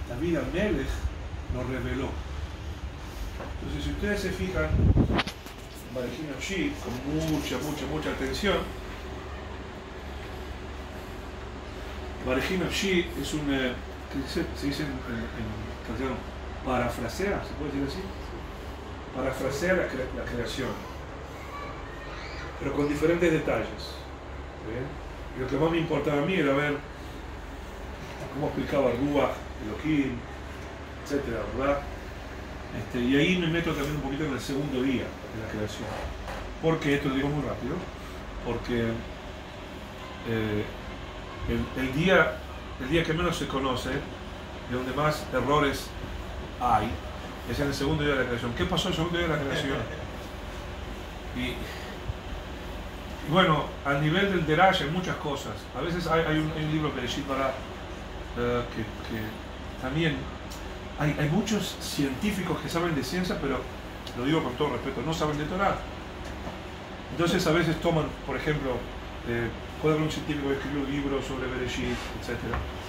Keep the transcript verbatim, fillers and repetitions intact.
David Amelech lo reveló. Entonces, si ustedes se fijan, Barejim Nafshi, con mucha, mucha, mucha atención, Barejim Nafshi es un, eh, ¿qué se, se dice en, en, en castellano? Parafrasea, ¿se puede decir así? Parafrasea la, cre la creación, pero con diferentes detalles. ¿Bien? Y lo que más me importaba a mí era ver cómo explicaba Ruach, Elohim, etcétera, ¿verdad? Este, y ahí me meto también un poquito en el segundo día de la creación. ¿Por qué? Esto lo digo muy rápido. Porque eh, el, el, día, el día que menos se conoce, de donde más errores hay, es en el segundo día de la creación. ¿Qué pasó en el segundo día de la creación? Y, y bueno, al nivel del Derash hay muchas cosas. A veces hay, hay, un, hay un libro, Bereshit Bara, uh, que, que también hay, hay muchos científicos que saben de ciencia, pero lo digo con todo respeto, no saben de Torah. Entonces a veces toman, por ejemplo, eh, puede haber un científico que escribió un libro sobre Bereshit, etcétera.